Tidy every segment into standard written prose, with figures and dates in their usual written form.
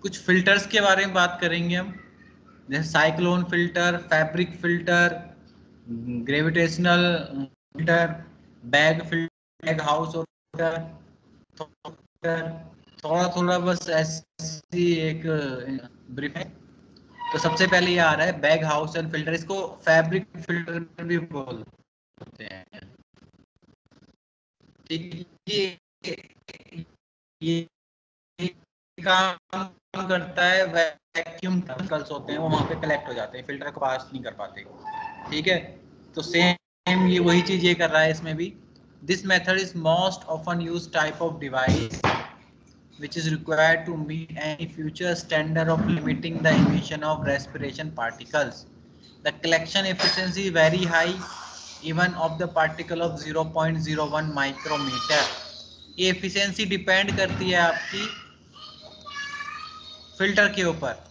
कुछ फिल्टर्स के बारे में बात करेंगे हम, जैसे cyclone filter, fabric filter, gravitational filter, bag filter, bag house filter, थोड़ा थोड़ा बस ऐसी एक ब्रीफ है। तो सबसे पहले ये आ रहा है बैग हाउस एंड फिल्टर, इसको फैब्रिक फिल्टर भी बोलते हैं। ठीक है, ये काम करता है, वैक्यूम पार्टिकल्स होते हैं वो वहां पे कलेक्ट हो जाते हैं, फिल्टर को पास नहीं कर पाते। ठीक है, तो सेम ये वही चीज ये कर रहा है इसमें भी। This method is most often use type of device which is required to meet any future standard of limiting the emission of respiration particles. The collection efficiency is very high, even of the particle of 0.01 micrometer. ये efficiency depend करती है आपकी filter के ऊपर।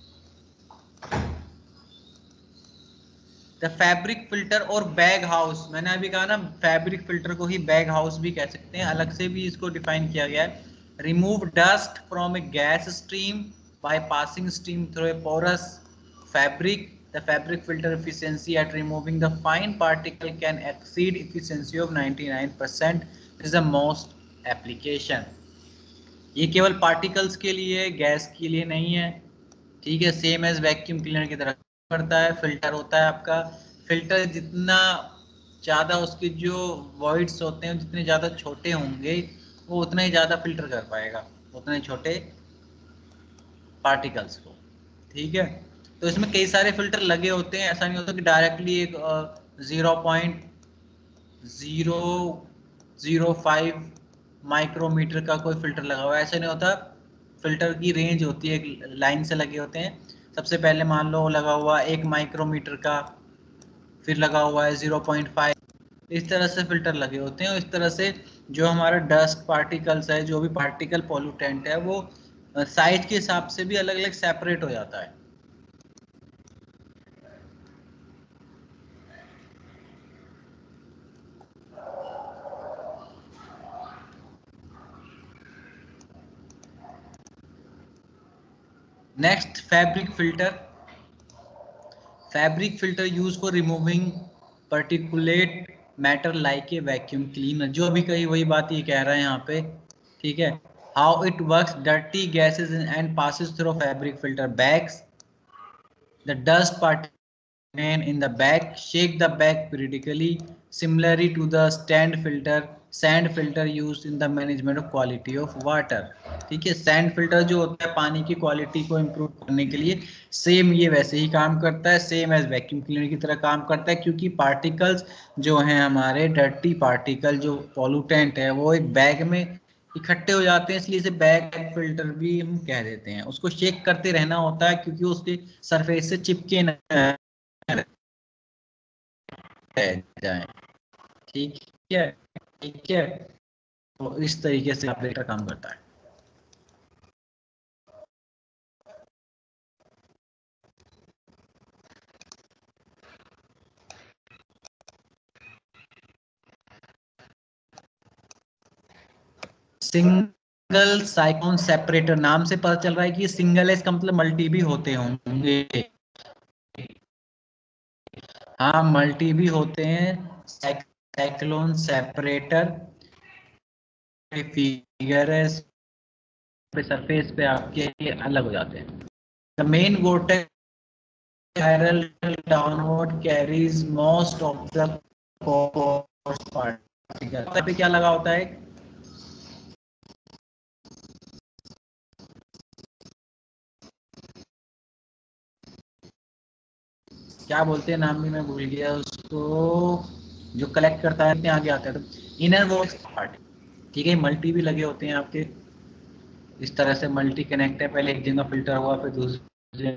The fabric filter और bag house, मैंने अभी कहा ना फैब्रिक फिल्टर को ही बैग हाउस भी कह सकते हैं, अलग से भी इसको डिफाइन किया गया है। Remove dust from a gas stream by passing steam through a porous fabric. The fabric filter efficiency at removing the fine particle can exceed efficiency of 99%. This is the most application. ये केवल particles के लिए, gas के लिए नहीं है। ठीक है, सेम एज वैक्यूम क्लीनर की तरह करता है। फिल्टर होता है आपका, फिल्टर जितना ज़्यादा उसके जो वॉइड्स होते हैं जितने ज़्यादा छोटे होंगे वो उतना ही ज़्यादा फिल्टर कर पाएगा, उतने छोटे पार्टिकल्स को। ठीक है, तो इसमें कई सारे फिल्टर लगे होते हैं, ऐसा नहीं होता कि डायरेक्टली एक 0.005 माइक्रोमीटर का कोई फिल्टर लगा हुआ है, ऐसा नहीं होता। फिल्टर की रेंज होती है, एक लाइन से लगे होते हैं। सबसे पहले मान लो लगा हुआ 1 माइक्रोमीटर का, फिर लगा हुआ है 0.5, इस तरह से फिल्टर लगे होते हैं। और इस तरह से जो हमारा डस्ट पार्टिकल्स है, जो भी पार्टिकल पॉल्यूटेंट है, वो साइज के हिसाब से भी अलग अलग सेपरेट हो जाता है। Next, fabric filter. Fabric filter use for removing particulate matter like a vacuum cleaner. जो अभी कही वही बात ये कह रहा है यहाँ पे। ठीक है, how it works, dirty gases and passes through fabric filter bags. The dust particle remain in the bag. Shake the bag periodically, similarly to the sand filter used in the management of quality of water. ठीक है, sand filter जो होता है पानी की quality को improve करने के लिए, सेम ये वैसे ही काम करता है, सेम एज वैक्यूम क्लीनर की तरह काम करता है। क्योंकि पार्टिकल्स जो हैं हमारे, डर्टी पार्टिकल जो पॉल्यूटेंट है, वो एक बैग में इकट्ठे हो जाते हैं, इसलिए इसे बैग फिल्टर भी हम कह देते हैं। उसको शेक करते रहना होता है क्योंकि उसके सरफेस से चिपके न जाए। ठीक है, ठीक है, तो इस तरीके से ऑपरेटर काम करता है। सिंगल साइक्लोन सेपरेटर, नाम से पता चल रहा है कि सिंगल है, इसका मतलब मल्टी भी होते होंगे। हाँ, मल्टी भी होते हैं। साइक्लोन सेपरेटर फिगर है, सरफेस पे आपके अलग हो जाते हैं। The main vortex spiral downward carries most of the coarse particle। पे क्या लगा होता है, क्या बोलते हैं, नाम भी मैं भूल गया उसको, जो कलेक्ट करता है, आगे आता है। तो इनर वॉल्स पार्ट, ठीक है, मल्टी भी लगे होते हैं आपके। इस तरह से मल्टी कनेक्ट है, पहले एक जगह फिल्टर हुआ, फिर दूसरे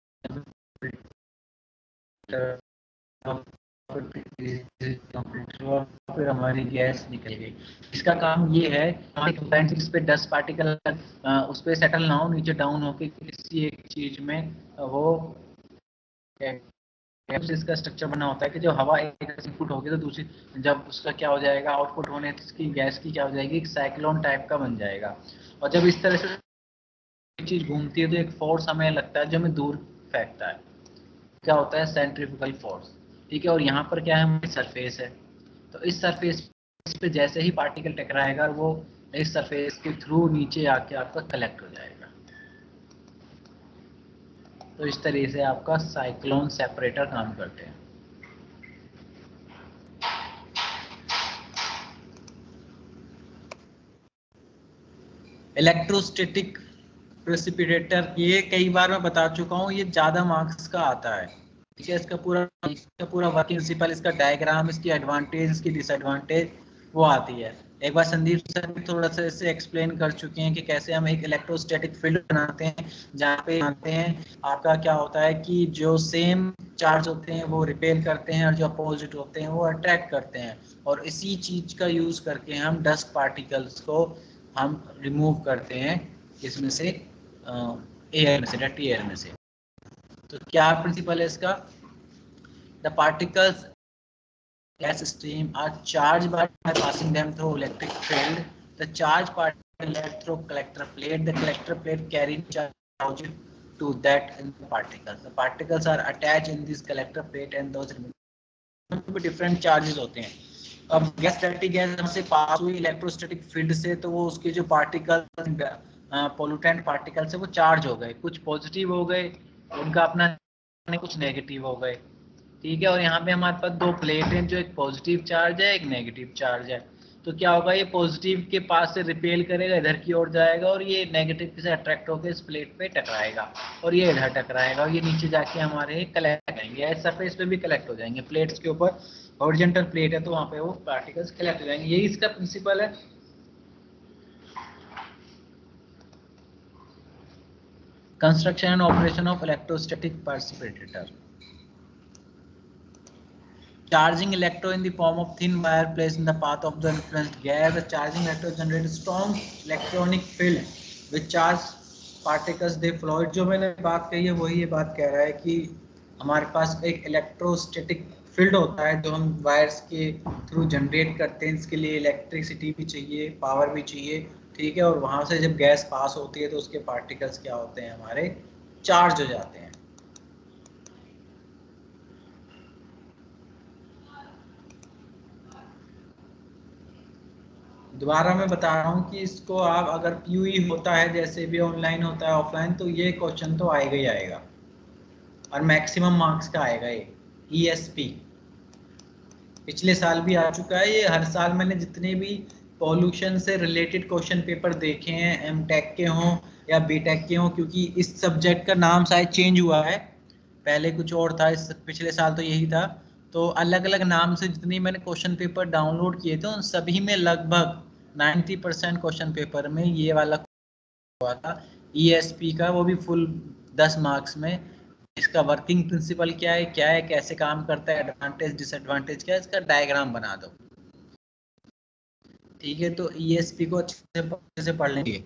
फिर हमारी गैस निकल गई। इसका काम ये है इस पे डस्ट पार्टिकल उस पर सेटल ना हो, नीचे डाउन होके किसी एक चीज में वो इसका स्ट्रक्चर बना होता है कि जो हवा एक इनपुट होगी तो दूसरी, जब उसका क्या हो जाएगा, आउटपुट होने की गैस की क्या हो जाएगी, एक साइक्लोन टाइप का बन जाएगा। और जब इस तरह से चीज घूमती है तो एक फोर्स हमें लगता है जो हमें दूर फेंकता है, क्या होता है सेंट्रीफ्यूगल फोर्स। ठीक है, और यहाँ पर क्या है, हमारी सरफेस है, तो इस सरफेस पे जैसे ही पार्टिकल टकराएगा वो इस सरफेस के थ्रू नीचे आके आपका कलेक्ट हो जाएगा। तो इस तरीके से आपका साइक्लोन सेपरेटर काम करते हैं। इलेक्ट्रोस्टैटिक प्रेसिपिटेटर, ये कई बार मैं बता चुका हूँ, ये ज़्यादा मार्क्स का आता है। ठीक है, इसका पूरा वर्किंग प्रिंसिपल, इसका डायग्राम, इसकी एडवांटेज, इसकी डिसएडवांटेज वो आती है। एक बार संदीप सर थोड़ा सा इससे एक्सप्लेन कर चुके हैं कि कैसे हम एक इलेक्ट्रोस्टैटिक फील्ड बनाते हैं, जहाँ पे जानते हैं आपका क्या होता है कि जो सेम चार्ज होते हैं वो रिपेल करते हैं और जो अपोजिट होते हैं वो अट्रैक्ट करते हैं, और इसी चीज का यूज करके हम डस्ट पार्टिकल्स को हम रिमूव करते हैं इसमें से, एयर में से, डर्टी एयर में से। तो क्या प्रिंसिपल है इसका? The particles gas stream are charged by passing them through electric field. The charged particle led through collector plate. The collector plate carrying charge to that in the particles. The particles are attached in this collector plate and those different charges होते हैं। अब gas dirty gas हमसे पास हुई electrostatic field से, तो वो उसके जो पार्टिकल पोल्यूटेंट पार्टिकल से वो चार्ज हो गए, कुछ पॉजिटिव हो गए उनका अपना, कुछ नेगेटिव हो गए। ठीक है, और यहाँ पे हमारे पास दो प्लेट हैं, जो एक पॉजिटिव चार्ज है एक नेगेटिव चार्ज है। तो क्या होगा, ये पॉजिटिव के पास से रिपेल करेगा, इधर की ओर जाएगा, और ये नेगेटिव से अट्रैक्ट होकर इस प्लेट पे टकराएगा, और ये इधर टकराएगा, और ये नीचे जाके हमारे कलेक्ट हो जाएंगे, इस सरफेस पे भी कलेक्ट हो जाएंगे। प्लेट्स के ऊपर हॉरिजॉन्टल प्लेट है तो वहाँ पे वो पार्टिकल्स कलेक्ट हो जाएंगे। यही इसका प्रिंसिपल है। Construction and operation of electrostatic precipitator. Charging electrode in the form of thin wire placed in the path of the influenced gas. The charging electrode generates strong electronic field which charge particles they fluid। जो मैंने बात कही है वही ये बात कह रहा है कि हमारे पास एक इलेक्ट्रोस्टैटिक फील्ड होता है जो हम वायर्स के थ्रू जनरेट करते हैं। इसके लिए इलेक्ट्रिसिटी भी चाहिए, पावर भी चाहिए। ठीक है, और वहां से जब गैस पास होती है तो उसके पार्टिकल्स क्या होते हैं, हमारे चार्ज हो जाते हैं। दोबारा मैं बता रहा हूँ कि इसको आप अगर पीयूई होता है, जैसे भी ऑनलाइन होता है ऑफलाइन, तो ये क्वेश्चन तो आएगा ही आएगा, और मैक्सिमम मार्क्स का आएगा ये ईएसपी। पिछले साल भी आ चुका है ये, हर साल मैंने जितने भी पॉल्यूशन से रिलेटेड क्वेश्चन पेपर देखे हैं, एमटेक के हों या बीटेक के हों, क्योंकि इस सब्जेक्ट का नाम शायद चेंज हुआ है, पहले कुछ और था, इस पिछले साल तो यही था। तो अलग अलग नाम से जितनी मैंने क्वेश्चन पेपर डाउनलोड किए थे उन सभी में लगभग 90% क्वेश्चन पेपर में ये वाला हुआ था ईएसपी का, वो भी फुल 10 मार्क्स में। इसका वर्किंग प्रिंसिपल क्या है, कैसे काम करता है, एडवांटेज डिसएडवांटेज क्या है, इसका डायग्राम बना दो। ठीक है, तो ईएसपी को अच्छे से पढ़ लेंगे।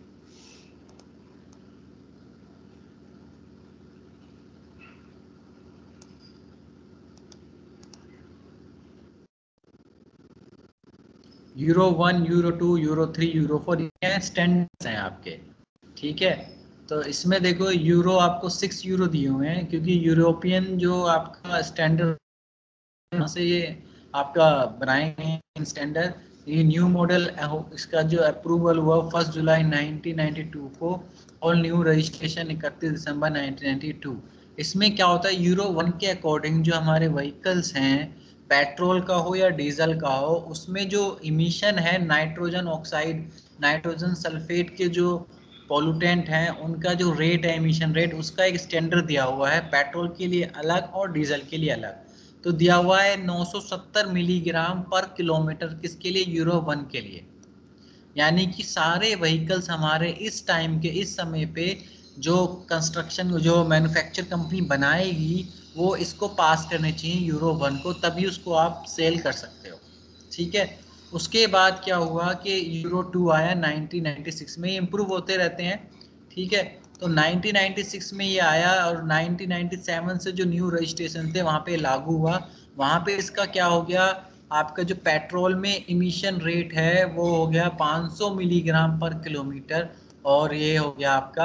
यूरो 1, यूरो 2, यूरो 3, यूरो 4 ये स्टैंडर्ड्स हैं आपके। ठीक है, तो इसमें देखो यूरो आपको 6 यूरो दिए हुए हैं, क्योंकि यूरोपियन जो आपका स्टैंडर्ड से ये आपका बनाएंगे स्टैंडर्ड। ये न्यू मॉडल इसका जो अप्रूवल हुआ 1 जुलाई 1992 को, और न्यू रजिस्ट्रेशन 31 दिसंबर 1992। इसमें क्या होता है, यूरो 1 के अकॉर्डिंग जो हमारे व्हीकल्स हैं, पेट्रोल का हो या डीजल का हो, उसमें जो इमिशन है नाइट्रोजन ऑक्साइड, नाइट्रोजन सल्फेट के जो पॉल्यूटेंट हैं, उनका जो रेट है, एमिशन रेट, उसका एक स्टैंडर्ड दिया हुआ है, पेट्रोल के लिए अलग और डीजल के लिए अलग। तो दिया हुआ है 970 मिलीग्राम पर किलोमीटर, किसके लिए, यूरो 1 के लिए। यानी कि सारे व्हीकल्स हमारे इस टाइम के, इस समय पे जो कंस्ट्रक्शन, जो मैन्युफैक्चर कंपनी बनाएगी, वो इसको पास करने चाहिए यूरो 1 को, तभी उसको आप सेल कर सकते हो। ठीक है, उसके बाद क्या हुआ कि यूरो 2 आया 1996 में, इम्प्रूव होते रहते हैं। ठीक है, तो 1996 में ये आया, और 1997 से जो न्यू रजिस्ट्रेशन थे वहाँ पे लागू हुआ। वहाँ पे इसका क्या हो गया, आपका जो पेट्रोल में इमिशन रेट है वो हो गया 500 मिलीग्राम पर किलोमीटर, और ये हो गया आपका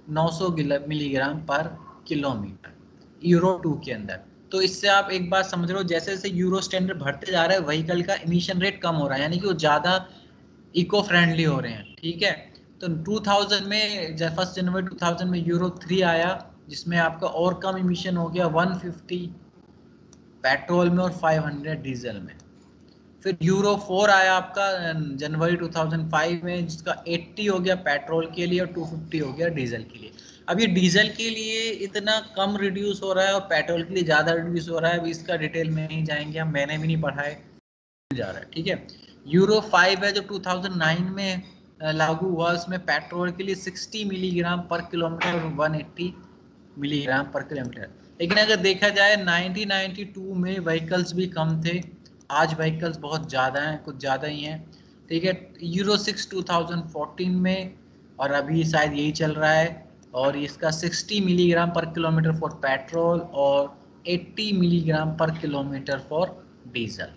900 मिलीग्राम पर किलोमीटर यूरो 2 के अंदर। तो इससे आप एक बात समझ रहे हो, जैसे जैसे यूरो स्टैंडर्ड बढ़ते जा रहा है व्हीकल का इमिशन रेट कम हो रहा है, यानी कि वो ज़्यादा इको फ्रेंडली हो रहे हैं। ठीक है, तो 2000 में 1 जनवरी 2000 में यूरो 3 आया, जिसमें आपका और कम इमिशन हो गया 150 पेट्रोल में और 500 डीजल में। फिर यूरो 4 आया आपका जनवरी 2005 में, जिसका 80 हो गया पेट्रोल के लिए और 250 हो गया डीजल के लिए। अब ये डीजल के लिए इतना कम रिड्यूस हो रहा है और पेट्रोल के लिए ज़्यादा रिड्यूस हो रहा है, अभी इसका डिटेल में नहीं जाएंगे हम, मैंने भी नहीं पढ़ा है, जा रहा है। ठीक है, यूरो 5 है जो 2009 में लागू हुआ, उसमें पेट्रोल के लिए 60 मिलीग्राम पर किलोमीटर और 180 मिलीग्राम पर किलोमीटर। लेकिन अगर देखा जाए 1992 में व्हीकल्स भी कम थे, आज व्हीकल्स बहुत ज़्यादा हैं, कुछ ज़्यादा ही हैं। ठीक है, यूरो 6 2014 में, और अभी शायद यही चल रहा है, और इसका 60 मिलीग्राम पर किलोमीटर फॉर पेट्रोल और 80 मिलीग्राम पर किलोमीटर फॉर डीजल।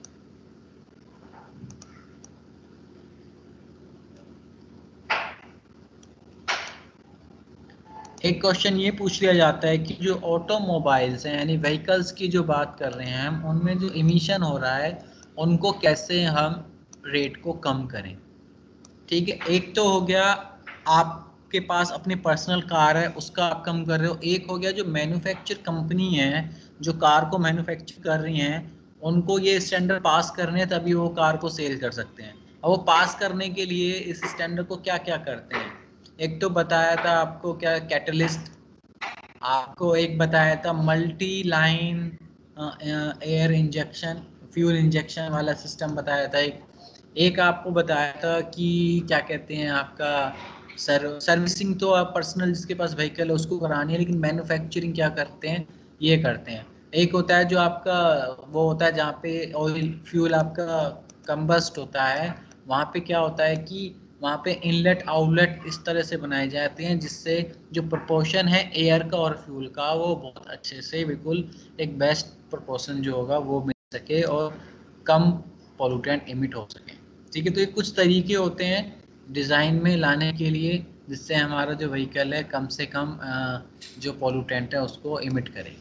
एक क्वेश्चन ये पूछ लिया जाता है कि जो ऑटोमोबाइल्स हैं यानी व्हीकल्स की जो बात कर रहे हैं हम, उनमें जो इमिशन हो रहा है उनको कैसे हम रेट को कम करें। ठीक है, एक तो हो गया आपके पास अपनी पर्सनल कार है उसका आप कम कर रहे हो, एक हो गया जो मैन्युफैक्चर कंपनी है जो कार को मैन्युफैक्चर कर रही हैं, उनको ये स्टैंडर्ड पास करने हैं तभी वो कार को सेल कर सकते हैं। और वो पास करने के लिए इस स्टैंडर्ड को क्या क्या करते हैं, एक तो बताया था आपको क्या, कैटलिस्ट, आपको एक बताया था multi line air injection, fuel injection वाला सिस्टम बताया था, एक आपको बताया था कि क्या कहते हैं आपका सर्विसिंग तो आप पर्सनल जिसके पास व्हीकल है उसको करानी है, लेकिन मैन्युफैक्चरिंग क्या करते हैं, ये करते हैं। एक होता है जो आपका वो होता है जहाँ पे ऑयल फ्यूल आपका कंबस्ट होता है, वहाँ पे क्या होता है कि वहाँ पे इनलेट आउटलेट इस तरह से बनाए जाते हैं जिससे जो प्रोपोर्शन है एयर का और फ्यूल का वो बहुत अच्छे से बिल्कुल एक बेस्ट प्रोपोर्शन जो होगा वो मिल सके और कम पॉल्यूटेंट इमिट हो सके। ठीक है, तो ये कुछ तरीके होते हैं डिज़ाइन में लाने के लिए जिससे हमारा जो व्हीकल है कम से कम जो पॉल्यूटेंट है उसको इमिट करे।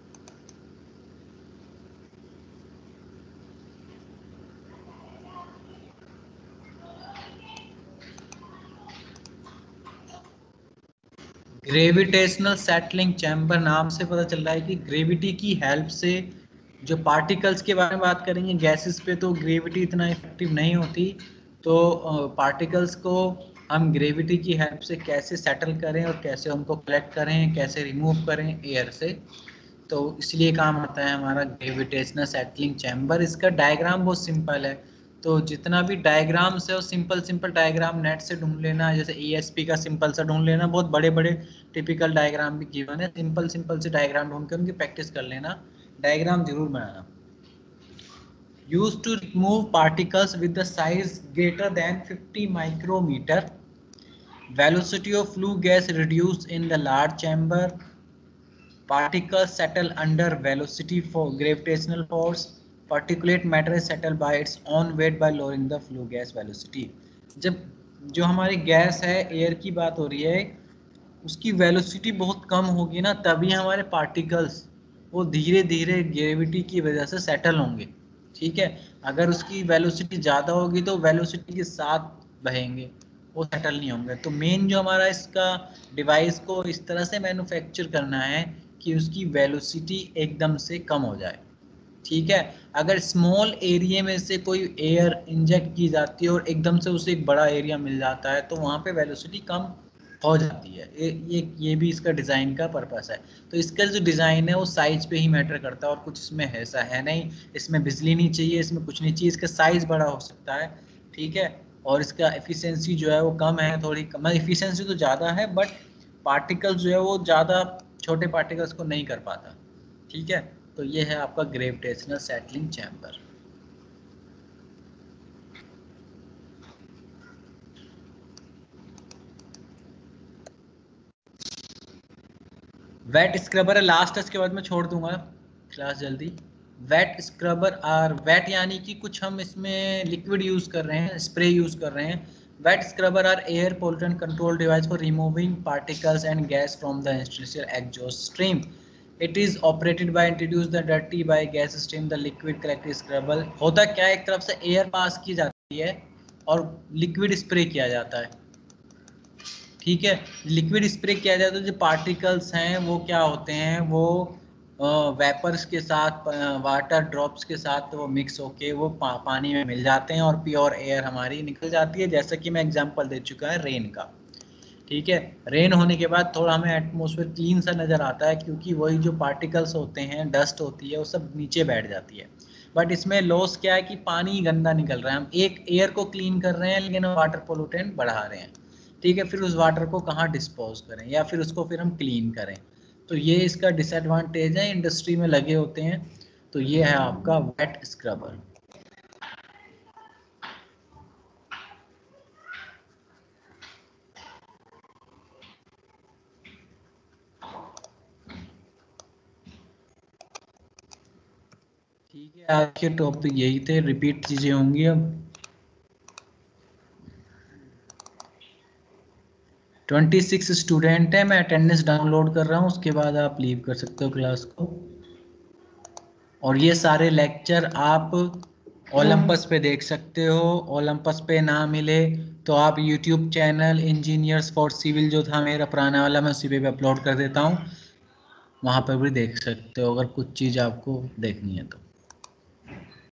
ग्रेविटेशनल सेटलिंग चैम्बर नाम से पता चल रहा है कि ग्रेविटी की हेल्प से जो पार्टिकल्स के बारे में बात करेंगे, गैसेस पे तो ग्रेविटी इतना इफेक्टिव नहीं होती, तो पार्टिकल्स को हम ग्रेविटी की हेल्प से कैसे सेटल करें और कैसे उनको कलेक्ट करें, कैसे रिमूव करें एयर से, तो इसलिए काम आता है हमारा ग्रेविटेशनल सेटलिंग चैम्बर। इसका डायग्राम बहुत सिंपल है, तो जितना भी डायग्राम्स है वो सिंपल सिंपल डायग्राम नेट से ढूंढ लेना, जैसे ESP का सिंपल सा ढूंढ लेना, बहुत बड़े बड़े टिपिकल डायग्राम भी गिवन है, सिंपल सिंपल से डायग्राम ढूंढ के उनकी प्रैक्टिस कर लेना, डायग्राम जरूर बनाना। Used to remove particles with the size greater than 50 micrometer, velocity of flue gas reduced in the large chamber, particles settle under velocity for gravitational force, particulate matter is settled by its own weight by lowering the flue gas velocity। जब जो हमारी gas है air की बात हो रही है उसकी वेलोसिटी बहुत कम होगी ना, तभी हमारे पार्टिकल्स वो धीरे धीरे ग्रेविटी की वजह से सेटल होंगे। ठीक है, अगर उसकी वेलोसिटी ज़्यादा होगी तो वेलोसिटी के साथ बहेंगे, वो सेटल नहीं होंगे। तो मेन जो हमारा इसका डिवाइस को इस तरह से मैन्युफैक्चर करना है कि उसकी वेलोसिटी एकदम से कम हो जाए। ठीक है, अगर स्मॉल एरिया में से कोई एयर इंजेक्ट की जाती है और एकदम से उसे एक बड़ा एरिया मिल जाता है तो वहाँ पे वेलोसिटी कम हो जाती है। ये भी इसका डिज़ाइन का पर्पस है। तो इसका जो डिज़ाइन है वो साइज पे ही मैटर करता है और कुछ इसमें ऐसा है नहीं, इसमें बिजली नहीं चाहिए, इसमें कुछ नहीं चाहिए, इसका साइज बड़ा हो सकता है। ठीक है, और इसका एफिशिएंसी जो है वो कम है, थोड़ी कम एफिशिएंसी तो ज़्यादा है बट पार्टिकल्स जो है वो ज़्यादा छोटे पार्टिकल्स को नहीं कर पाता। ठीक है, तो ये है आपका gravitational settling chamber. Wet scrubber है लास्ट, इसके बाद मैं छोड़ दूंगा क्लास जल्दी। वेट स्क्रबर आर वेट यानी कि कुछ हम इसमें लिक्विड यूज़ कर रहे हैं, स्प्रे यूज़ कर रहे हैं, Wet scrubber are air pollutant control device for removing particles and gas from the industrial exhaust stream. It is operated by introduce the dirty by gas stream the liquid collect scrubber. होता क्या है, एक तरफ से air pass की जाती है और लिक्विड स्प्रे किया जाता है, ठीक है। लिक्विड स्प्रे किया जाता है, जो पार्टिकल्स हैं वो क्या होते हैं, वो वेपर्स के साथ वाटर ड्रॉप्स के साथ वो मिक्स होके वो पानी में मिल जाते हैं और प्योर एयर हमारी निकल जाती है। जैसा कि मैं एग्जांपल दे चुका है रेन का, ठीक है। रेन होने के बाद थोड़ा हमें एटमॉस्फेयर क्लीन सा नज़र आता है, क्योंकि वही जो पार्टिकल्स होते हैं, डस्ट होती है, वो सब नीचे बैठ जाती है। बट इसमें लॉस क्या है कि पानी गंदा निकल रहा है, हम एक एयर को क्लीन कर रहे हैं लेकिन वाटर पोल्यूटेंट बढ़ा रहे हैं, ठीक है। फिर उस वाटर को कहाँ डिस्पोज करें या फिर उसको फिर हम क्लीन करें, तो ये इसका डिसएडवांटेज है, इंडस्ट्री में लगे होते हैं। तो ये है आपका वेट स्क्रबर। ठीक है, आज के टॉपिक यही थे, रिपीट चीजें होंगी अब। 26 स्टूडेंट है, मैं अटेंडेंस डाउनलोड कर रहा हूँ, उसके बाद आप लीव कर सकते हो क्लास को। और ये सारे लेक्चर आप ओलंपस पे देख सकते हो। ओलंपस पे ना मिले तो आप YouTube channel engineers for civil जो था मेरा पुराना वाला, मैं उसी पे अपलोड कर देता हूँ, वहाँ पर भी देख सकते हो अगर कुछ चीज़ आपको देखनी है तो।